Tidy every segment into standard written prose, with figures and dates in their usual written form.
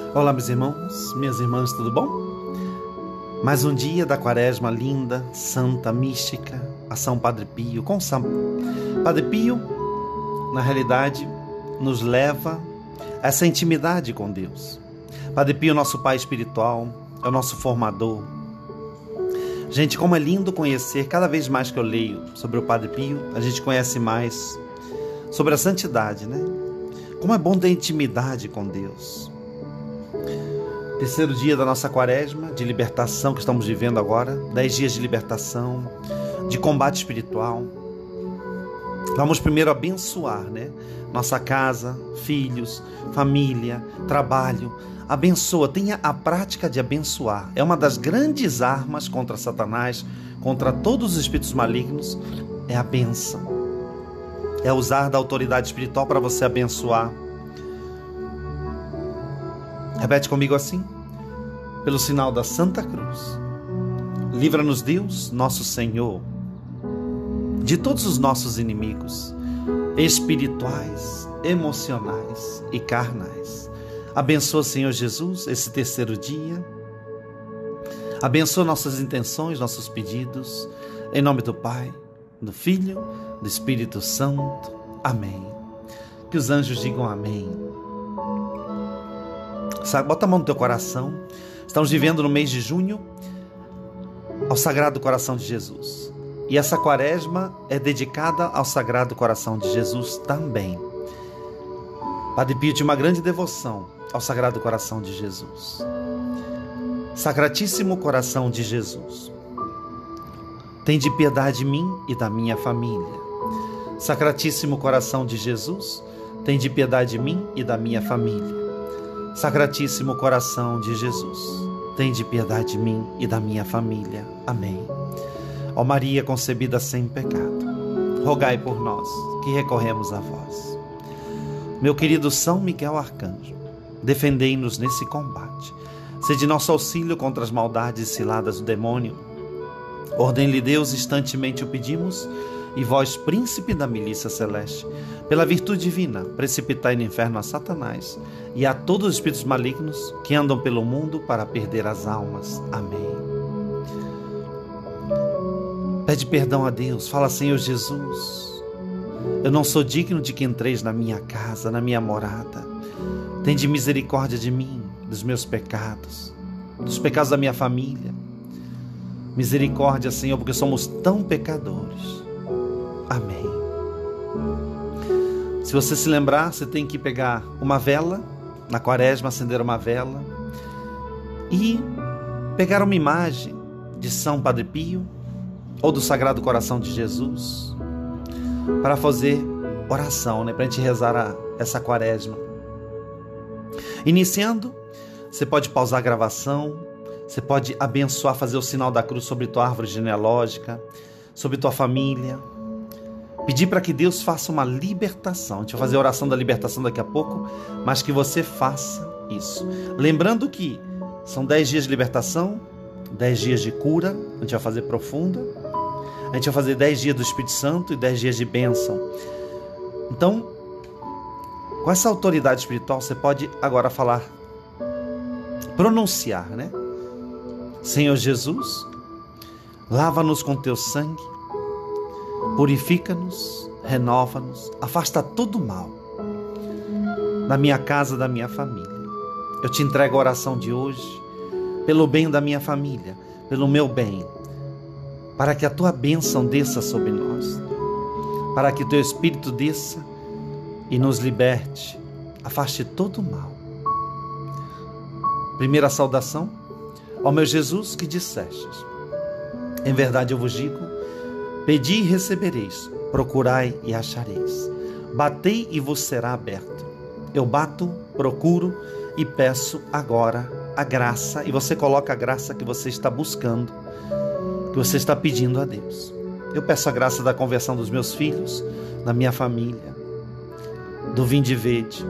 Olá, meus irmãos, minhas irmãs, tudo bom? Mais um dia da quaresma linda, santa, mística, a São Padre Pio. Padre Pio, na realidade, nos leva a essa intimidade com Deus. Padre Pio, nosso pai espiritual, é o nosso formador. Gente, como é lindo conhecer, cada vez mais que eu leio sobre o Padre Pio, a gente conhece mais sobre a santidade, né? Como é bom ter intimidade com Deus. Terceiro dia da nossa quaresma, de libertação que estamos vivendo agora, 10 dias de libertação, de combate espiritual. Vamos primeiro abençoar, né? Nossa casa, filhos, família, trabalho. Abençoa, tenha a prática de abençoar. É uma das grandes armas contra Satanás, contra todos os espíritos malignos, é a bênção. É usar da autoridade espiritual para você abençoar. Repete comigo assim: pelo sinal da Santa Cruz, livra-nos Deus, nosso Senhor, de todos os nossos inimigos, espirituais, emocionais e carnais. Abençoa, Senhor Jesus, esse terceiro dia. Abençoa nossas intenções, nossos pedidos. Em nome do Pai, do Filho, do Espírito Santo. Amém. Que os anjos digam amém. Bota a mão no teu coração. Estamos vivendo no mês de junho ao Sagrado Coração de Jesus. E essa quaresma é dedicada ao Sagrado Coração de Jesus também. Padre Pio tinha uma grande devoção ao Sagrado Coração de Jesus. Sacratíssimo Coração de Jesus, tende piedade de mim e da minha família. Sacratíssimo Coração de Jesus, tende piedade de mim e da minha família. Sacratíssimo Coração de Jesus, tende piedade de mim e da minha família. Amém. Ó Maria concebida sem pecado, rogai por nós que recorremos a vós. Meu querido São Miguel Arcanjo, defendei-nos nesse combate. Sede nosso auxílio contra as maldades e ciladas do demônio. Ordem-lhe Deus, instantemente o pedimos, e vós, príncipe da milícia celeste, pela virtude divina, precipitai no inferno a Satanás e a todos os espíritos malignos que andam pelo mundo para perder as almas. Amém. Pede perdão a Deus, fala: Senhor Jesus, eu não sou digno de que entreis na minha casa, na minha morada. Tende misericórdia de mim, dos meus pecados, dos pecados da minha família. Misericórdia, Senhor, porque somos tão pecadores. Amém. Se você se lembrar, você tem que pegar uma vela, na quaresma, acender uma vela e pegar uma imagem de São Padre Pio ou do Sagrado Coração de Jesus para fazer oração, né? Para a gente rezar essa quaresma. Iniciando, você pode pausar a gravação, você pode abençoar, fazer o sinal da cruz sobre tua árvore genealógica, sobre tua família. Pedir para que Deus faça uma libertação. A gente vai fazer a oração da libertação daqui a pouco, mas que você faça isso. Lembrando que são 10 dias de libertação, 10 dias de cura, a gente vai fazer profunda. A gente vai fazer 10 dias do Espírito Santo e 10 dias de bênção. Então, com essa autoridade espiritual, você pode agora falar, pronunciar, né? Senhor Jesus, lava-nos com teu sangue, purifica-nos, renova-nos, afasta todo o mal da minha casa, da minha família. Eu te entrego a oração de hoje, pelo bem da minha família, pelo meu bem, para que a tua bênção desça sobre nós, para que o teu Espírito desça e nos liberte, afaste todo o mal. Primeira saudação: ó meu Jesus, que dissestes: em verdade eu vos digo, pedi e recebereis, procurai e achareis, batei e vos será aberto. Eu bato, procuro e peço agora a graça, e você coloca a graça que você está buscando, que você está pedindo a Deus. Eu peço a graça da conversão dos meus filhos, da minha família, do Vinde Vede,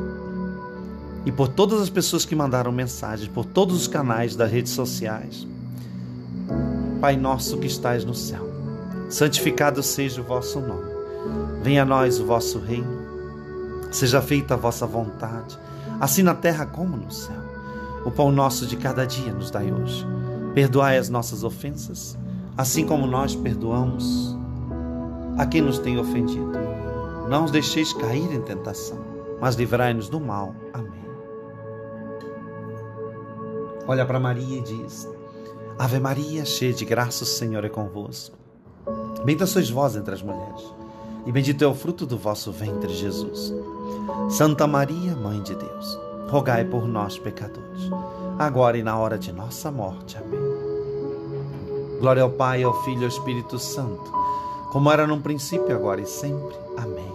e por todas as pessoas que mandaram mensagens, por todos os canais das redes sociais. Pai nosso que estais no céu, santificado seja o vosso nome. Venha a nós o vosso reino. Seja feita a vossa vontade, assim na terra como no céu. O pão nosso de cada dia nos dai hoje. Perdoai as nossas ofensas, assim como nós perdoamos a quem nos tem ofendido. Não os deixeis cair em tentação, mas livrai-nos do mal. Amém. Olha para Maria e diz: Ave Maria, cheia de graça, o Senhor é convosco. Bendita sois vós entre as mulheres, e bendito é o fruto do vosso ventre, Jesus. Santa Maria, Mãe de Deus, rogai por nós, pecadores, agora e na hora de nossa morte. Amém. Glória ao Pai, ao Filho e ao Espírito Santo, como era num princípio, agora e sempre. Amém.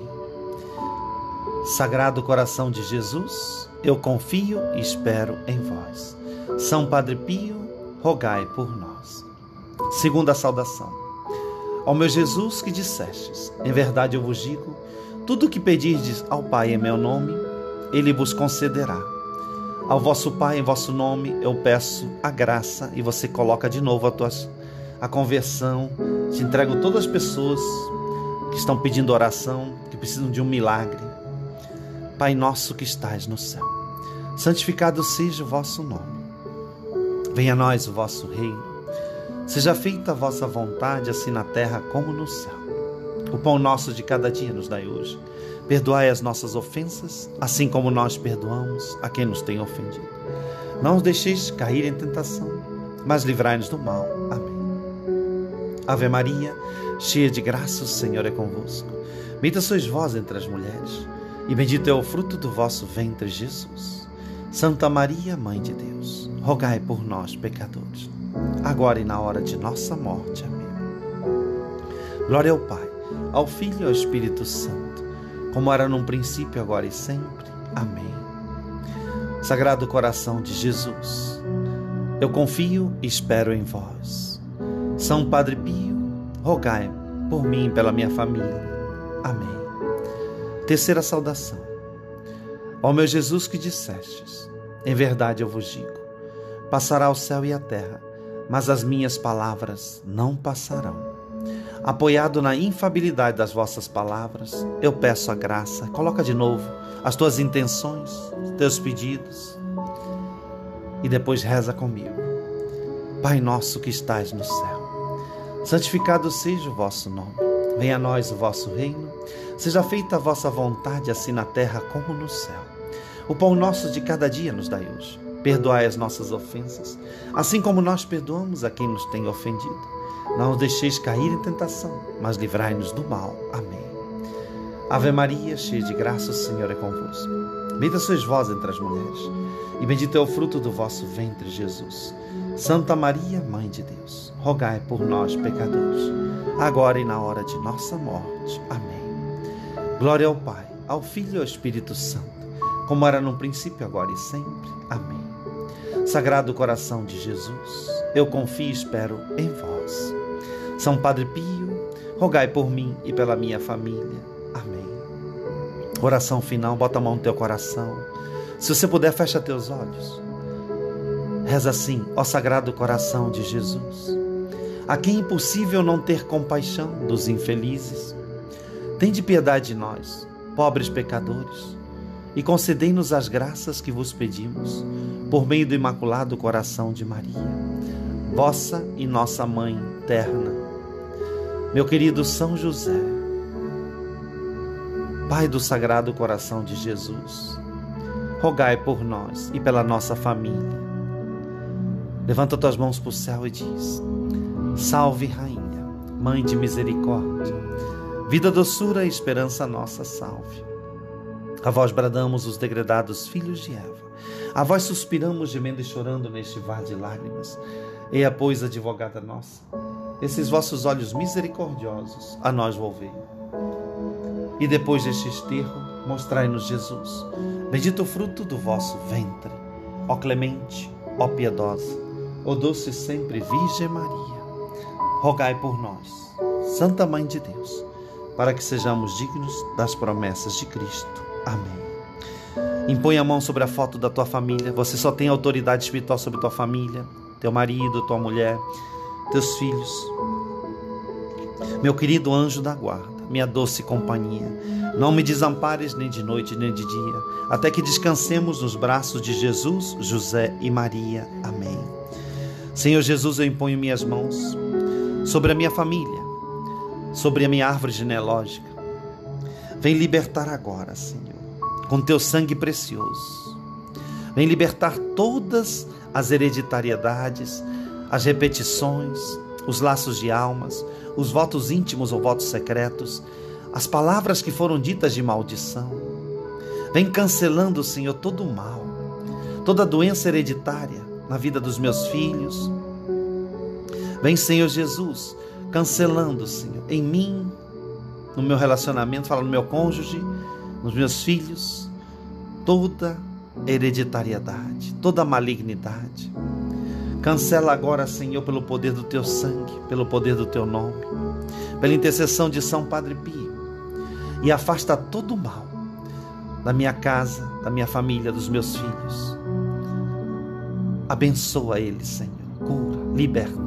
Sagrado coração de Jesus, eu confio e espero em vós. São Padre Pio, rogai por nós. Segunda saudação. Ao meu Jesus que dissestes, em verdade eu vos digo, tudo o que pedirdes ao Pai em meu nome, Ele vos concederá. Ao vosso Pai, em vosso nome, eu peço a graça, e você coloca de novo a conversão. Te entrego todas as pessoas que estão pedindo oração, que precisam de um milagre. Pai nosso que estais no céu, santificado seja o vosso nome. Venha a nós o vosso reino. Seja feita a vossa vontade, assim na terra como no céu. O pão nosso de cada dia nos dai hoje. Perdoai as nossas ofensas, assim como nós perdoamos a quem nos tem ofendido. Não os deixeis cair em tentação, mas livrai-nos do mal. Amém. Ave Maria, cheia de graça, o Senhor é convosco. Bendita sois vós entre as mulheres, e bendito é o fruto do vosso ventre, Jesus. Santa Maria, Mãe de Deus, rogai por nós, pecadores, agora e na hora de nossa morte. Amém. Glória ao Pai, ao Filho e ao Espírito Santo, como era num princípio, agora e sempre. Amém. Sagrado coração de Jesus, eu confio e espero em vós. São Padre Pio, rogai por mim e pela minha família. Amém. Terceira saudação. Ó meu Jesus que dissestes, em verdade eu vos digo, passará o céu e a terra, mas as minhas palavras não passarão. Apoiado na infalibilidade das vossas palavras, eu peço a graça. Coloca de novo as tuas intenções, os teus pedidos, e depois reza comigo. Pai nosso que estais no céu, santificado seja o vosso nome. Venha a nós o vosso reino. Seja feita a vossa vontade, assim na terra como no céu. O pão nosso de cada dia nos dai hoje. Perdoai as nossas ofensas, assim como nós perdoamos a quem nos tem ofendido. Não os deixeis cair em tentação, mas livrai-nos do mal. Amém. Ave Maria, cheia de graça, o Senhor é convosco. Bendita sois vós entre as mulheres, e bendito é o fruto do vosso ventre, Jesus. Santa Maria, Mãe de Deus, rogai por nós, pecadores, agora e na hora de nossa morte. Amém. Glória ao Pai, ao Filho e ao Espírito Santo, como era no princípio, agora e sempre. Amém. Sagrado coração de Jesus, eu confio e espero em vós. São Padre Pio, rogai por mim e pela minha família. Amém. Oração final, bota a mão no teu coração. Se você puder, fecha teus olhos. Reza assim: ó Sagrado coração de Jesus, a quem é impossível não ter compaixão dos infelizes, tende piedade de nós, pobres pecadores, e concedei-nos as graças que vos pedimos, por meio do Imaculado Coração de Maria, vossa e nossa Mãe terna. Meu querido São José, Pai do Sagrado Coração de Jesus, rogai por nós e pela nossa família. Levanta tuas mãos para o céu e diz: salve, Rainha, Mãe de misericórdia, vida, doçura e esperança nossa, salve. A vós bradamos os degredados filhos de Eva, a vós suspiramos gemendo e chorando neste vale de lágrimas. Eia, pois, advogada nossa, esses vossos olhos misericordiosos a nós volvei. E depois deste esterro, mostrai-nos Jesus, bendito o fruto do vosso ventre. Ó clemente, ó piedosa, ó doce sempre Virgem Maria, rogai por nós, Santa Mãe de Deus, para que sejamos dignos das promessas de Cristo. Amém. Impõe a mão sobre a foto da tua família. Você só tem autoridade espiritual sobre tua família, teu marido, tua mulher, teus filhos. Meu querido anjo da guarda, minha doce companhia. Não me desampares nem de noite nem de dia, até que descansemos nos braços de Jesus, José e Maria. Amém. Senhor Jesus, eu imponho minhas mãos sobre a minha família, sobre a minha árvore genealógica. Vem libertar agora, Senhor, com teu sangue precioso. Vem libertar todas as hereditariedades, as repetições, os laços de almas, os votos íntimos ou votos secretos, as palavras que foram ditas de maldição. Vem cancelando, Senhor, todo o mal, toda doença hereditária na vida dos meus filhos. Vem, Senhor Jesus, cancelando, Senhor, em mim, no meu relacionamento, fala no meu cônjuge, nos meus filhos, toda hereditariedade, toda malignidade. Cancela agora, Senhor, pelo poder do teu sangue, pelo poder do teu nome, pela intercessão de São Padre Pio, e afasta todo o mal da minha casa, da minha família, dos meus filhos. Abençoa eles, Senhor, cura, liberta.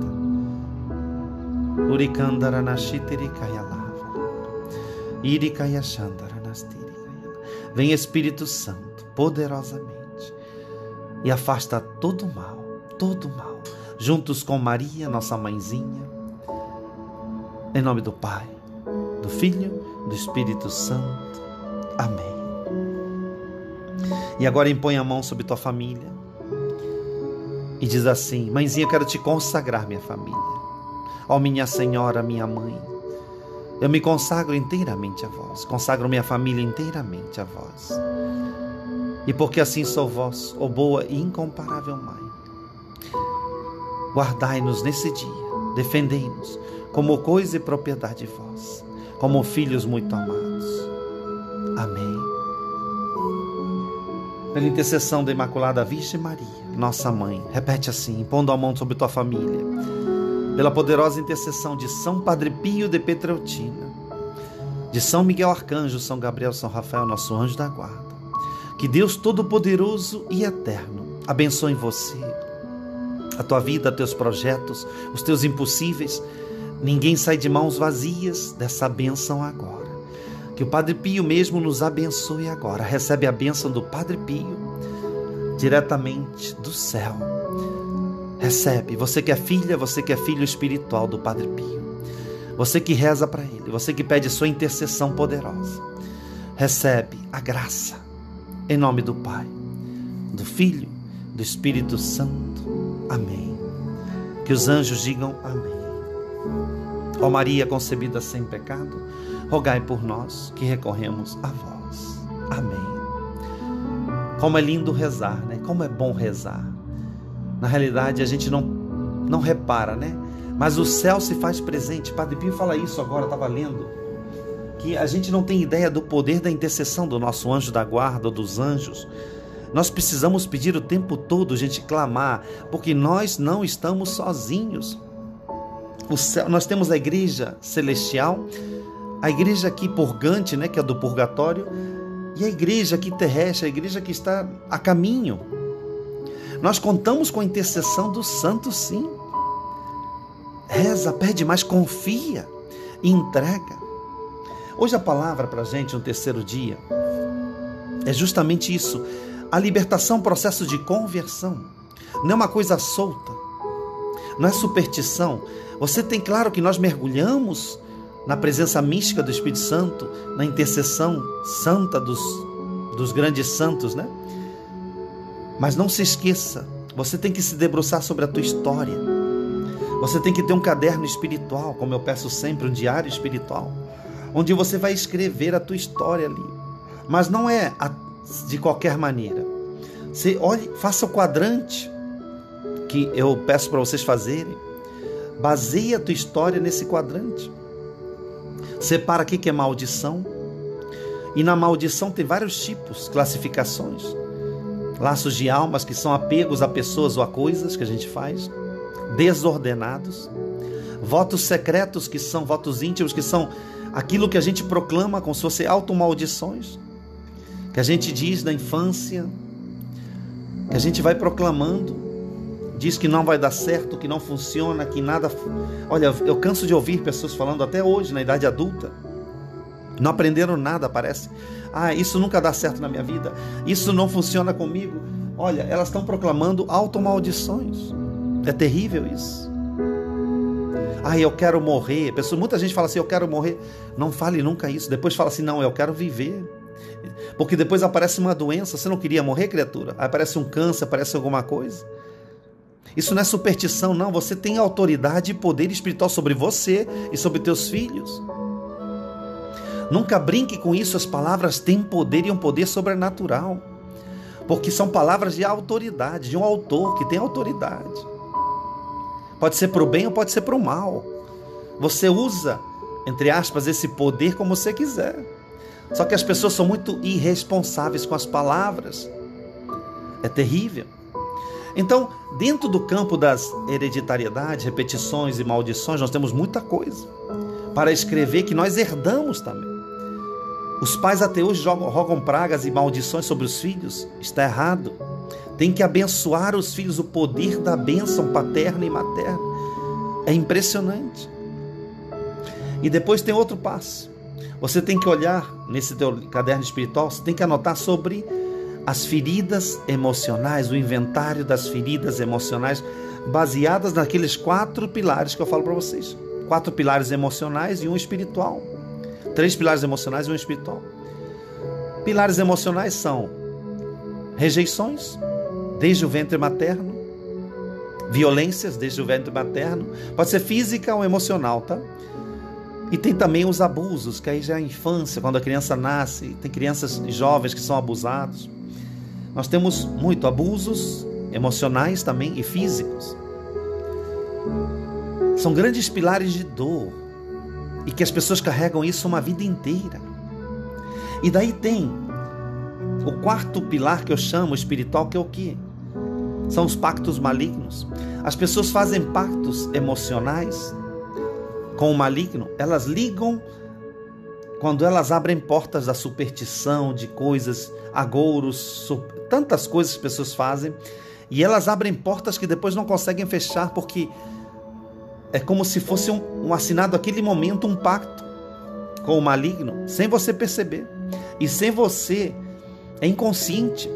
Vem, Espírito Santo, poderosamente, e afasta todo o mal, juntos com Maria, nossa mãezinha, em nome do Pai, do Filho, do Espírito Santo. Amém. E agora impõe a mão sobre tua família e diz assim: mãezinha, eu quero te consagrar minha família. Ó minha Senhora, minha mãe, eu me consagro inteiramente a vós, consagro minha família inteiramente a vós. E porque assim sou vós, ó boa e incomparável Mãe, guardai-nos nesse dia, defendei-nos como coisa e propriedade de vós, como filhos muito amados. Amém. Pela intercessão da Imaculada Virgem Maria, nossa Mãe, repete assim, impondo a mão sobre tua família, pela poderosa intercessão de São Padre Pio de Petreutina, de São Miguel Arcanjo, São Gabriel, São Rafael, nosso anjo da guarda, que Deus Todo-Poderoso e Eterno abençoe você, a tua vida, teus projetos, os teus impossíveis. Ninguém sai de mãos vazias dessa bênção agora. Que o Padre Pio mesmo nos abençoe agora. Recebe a bênção do Padre Pio diretamente do céu. Recebe, você que é filha, você que é filho espiritual do Padre Pio, você que reza para ele, você que pede sua intercessão poderosa, recebe a graça em nome do Pai, do Filho, do Espírito Santo. Amém. Que os anjos digam amém. Ó Maria concebida sem pecado, rogai por nós que recorremos a vós. Amém. Como é lindo rezar, né? Como é bom rezar. Na realidade a gente não repara, né? Mas o céu se faz presente. Padre Pio fala isso agora, estava lendo, que a gente não tem ideia do poder da intercessão do nosso anjo da guarda ou dos anjos. Nós precisamos pedir o tempo todo, gente, clamar, porque nós não estamos sozinhos. O céu, nós temos a igreja celestial, a igreja aqui purgante, né, que é do purgatório, e a igreja aqui terrestre, a igreja que está a caminho. Nós contamos com a intercessão dos santos, sim. Reza, pede mais, confia e entrega. Hoje a palavra para a gente, no terceiro dia, é justamente isso. A libertação, processo de conversão. Não é uma coisa solta, não é superstição. Você tem claro que nós mergulhamos na presença mística do Espírito Santo, na intercessão santa dos grandes santos, né? Mas não se esqueça, você tem que se debruçar sobre a tua história. Você tem que ter um caderno espiritual, como eu peço sempre, um diário espiritual, onde você vai escrever a tua história ali. Mas não é de qualquer maneira. Você olhe, faça o quadrante que eu peço para vocês fazerem. Baseie a tua história nesse quadrante. Separa o que é maldição. E na maldição tem vários tipos, classificações. Laços de almas, que são apegos a pessoas ou a coisas que a gente faz. Desordenados. Votos secretos, que são votos íntimos, que são aquilo que a gente proclama como se fosse automaldições, que a gente diz na infância, que a gente vai proclamando, diz que não vai dar certo, que não funciona, que nada... Olha, eu canso de ouvir pessoas falando até hoje, na idade adulta, Não aprenderam nada, parece. Isso nunca dá certo na minha vida. Isso não funciona comigo. Olha, elas estão proclamando automaldições. É terrível isso. Eu quero morrer. Muita gente fala assim, eu quero morrer. Não fale nunca isso. Depois fala assim, não, eu quero viver. Porque depois aparece uma doença. Você não queria morrer, criatura? Aí aparece um câncer, aparece alguma coisa. Isso não é superstição, não. Você tem autoridade e poder espiritual sobre você e sobre teus filhos. Nunca brinque com isso. As palavras têm poder e um poder sobrenatural. Porque são palavras de autoridade, de um autor que tem autoridade. Pode ser para o bem ou pode ser para o mal. Você usa, entre aspas, esse poder como você quiser. Só que as pessoas são muito irresponsáveis com as palavras. É terrível. Então, dentro do campo das hereditariedades, repetições e maldições, nós temos muita coisa para escrever que nós herdamos também. Os pais até hoje rogam pragas e maldições sobre os filhos. Está errado. Tem que abençoar os filhos, o poder da bênção paterna e materna. É impressionante. E depois tem outro passo. Você tem que olhar nesse teu caderno espiritual, você tem que anotar sobre as feridas emocionais, o inventário das feridas emocionais, baseadas naqueles 4 pilares que eu falo para vocês. 4 pilares emocionais e um espiritual. 3 pilares emocionais e um espiritual. Pilares emocionais são rejeições, desde o ventre materno, violências, desde o ventre materno, pode ser física ou emocional, tá? E tem também os abusos, que aí já é a infância, quando a criança nasce, tem crianças jovens que são abusados. Nós temos muito abusos emocionais também e físicos. São grandes pilares de dor e que as pessoas carregam isso uma vida inteira. E daí tem o 4º pilar que eu chamo espiritual, que é o quê? São os pactos malignos. As pessoas fazem pactos emocionais com o maligno. Elas ligam quando elas abrem portas da superstição, de coisas, agouros, tantas coisas que as pessoas fazem, e elas abrem portas que depois não conseguem fechar, porque é como se fosse um assinado aquele momento, um pacto com o maligno, sem você perceber, e sem você, é inconsciente.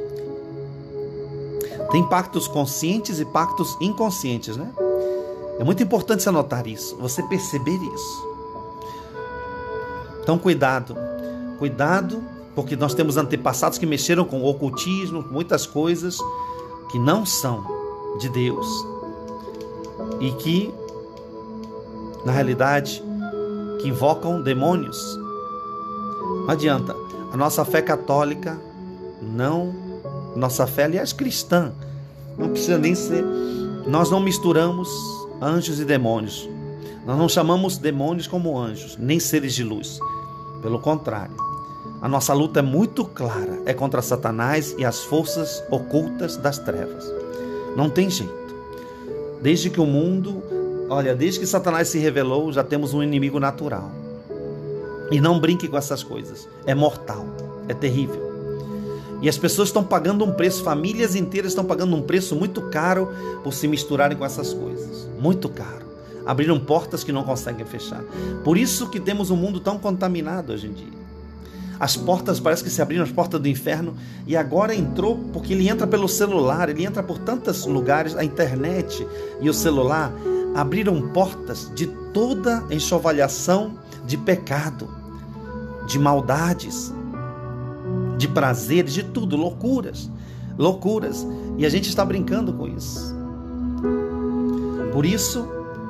Tem pactos conscientes e pactos inconscientes, né? É muito importante você anotar isso, você perceber isso. Então cuidado, porque nós temos antepassados que mexeram com o ocultismo, muitas coisas que não são de Deus e que, na realidade, que invocam demônios. Não adianta. A nossa fé católica nossa fé, aliás, cristã, não precisa nem ser. Nós não misturamos anjos e demônios. Nós não chamamos demônios como anjos, nem seres de luz. Pelo contrário, a nossa luta é muito clara, é contra Satanás e as forças ocultas das trevas. Não tem jeito. Desde que Satanás se revelou, já temos um inimigo natural. E não brinque com essas coisas. É mortal, é terrível. E as pessoas estão pagando um preço, famílias inteiras estão pagando um preço muito caro por se misturarem com essas coisas. Muito caro. Abriram portas que não conseguem fechar. Por isso que temos um mundo tão contaminado hoje em dia. As portas, parece que se abriram as portas do inferno, e agora entrou, porque ele entra pelo celular, ele entra por tantos lugares, a internet e o celular abriram portas de toda enxovalhação de pecado, de maldades, de prazeres, de tudo, loucuras, e a gente está brincando com isso. Por isso,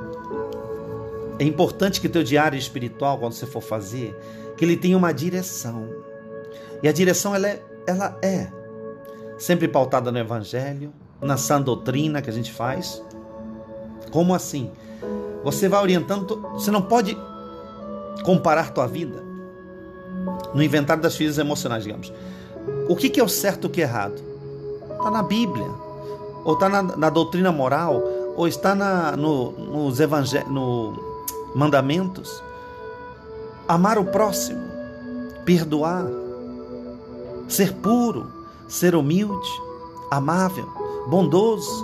é importante que teu diário espiritual, quando você for fazer, que ele tenha uma direção. E a direção, ela é sempre pautada no Evangelho, na sã doutrina que a gente faz. Como assim? Você vai orientando, você não pode comparar tua vida no inventário das feridas emocionais, digamos. O que é o certo e o que é errado? Está na Bíblia, ou está na doutrina moral, ou está nos mandamentos. Amar o próximo, perdoar, ser puro, ser humilde, amável, bondoso,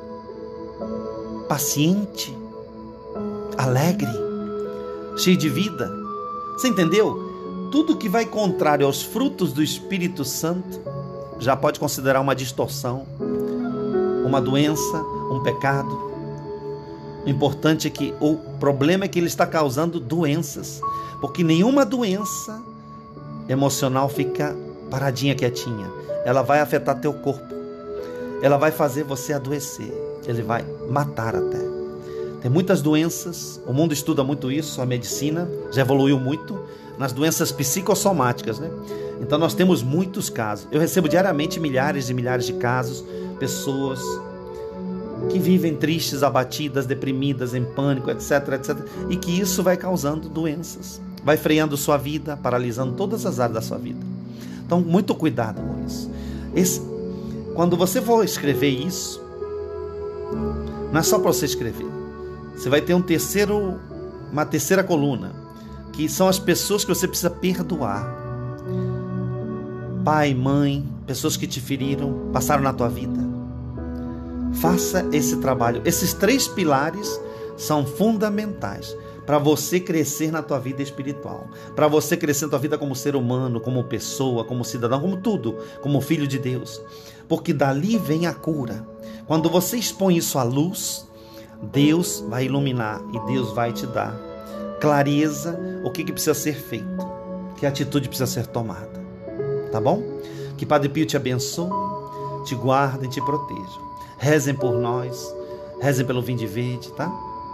paciente, alegre, cheio de vida. Você entendeu? tudo que vai contrário aos frutos do Espírito Santo já pode considerar uma distorção, uma doença, um pecado. O importante é que o problema é que ele está causando doenças, porque nenhuma doença emocional fica paradinha, quietinha. Ela vai afetar teu corpo, ela vai fazer você adoecer, ele vai matar até. Tem muitas doenças, o mundo estuda muito isso, a medicina já evoluiu muito nas doenças psicossomáticas, né? Então nós temos muitos casos. Eu recebo diariamente milhares e milhares de casos, pessoas que vivem tristes, abatidas, deprimidas, em pânico, etc, etc. E que isso vai causando doenças, vai freando sua vida, paralisando todas as áreas da sua vida. Então, muito cuidado com isso. Quando você for escrever isso, não é só para você escrever. Você vai ter uma terceira coluna, que são as pessoas que você precisa perdoar. Pai, mãe, pessoas que te feriram, passaram na tua vida. Faça esse trabalho. Esses 3 pilares são fundamentais para você crescer na tua vida espiritual, para você crescer na tua vida como ser humano, como pessoa, como cidadão, como tudo, como filho de Deus. Porque dali vem a cura. Quando você expõe isso à luz, Deus vai iluminar e Deus vai te dar clareza, o que precisa ser feito, que atitude precisa ser tomada. Tá bom? Que Padre Pio te abençoe, te guarde e te proteja. Rezem por nós, rezem pelo Vinde Verde, tá?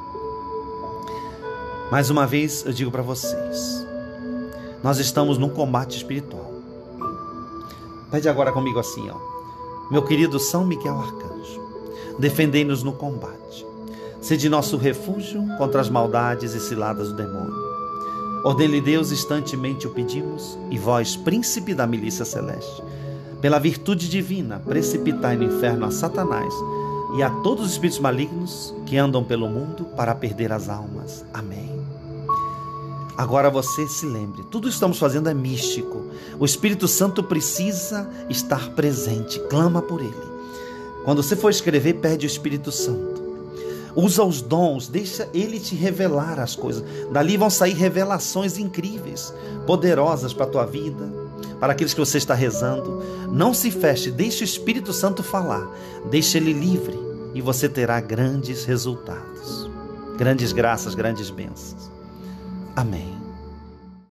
Mais uma vez eu digo para vocês, nós estamos num combate espiritual. Pede agora comigo assim, ó. Meu querido São Miguel Arcanjo, defendei-nos no combate. Sede nosso refúgio contra as maldades e ciladas do demônio. Ordene-lhe Deus, instantemente o pedimos, e vós, príncipe da milícia celeste, pela virtude divina, precipitai no inferno a Satanás e a todos os espíritos malignos que andam pelo mundo para perder as almas. Amém. Agora você se lembre, tudo que estamos fazendo é místico. O Espírito Santo precisa estar presente, clama por ele. Quando você for escrever, pede o Espírito Santo. Usa os dons, deixa ele te revelar as coisas. Dali vão sair revelações incríveis, poderosas para a tua vida, para aqueles que você está rezando. Não se feche, deixe o Espírito Santo falar, deixe ele livre e você terá grandes resultados, grandes graças, grandes bênçãos. Amém.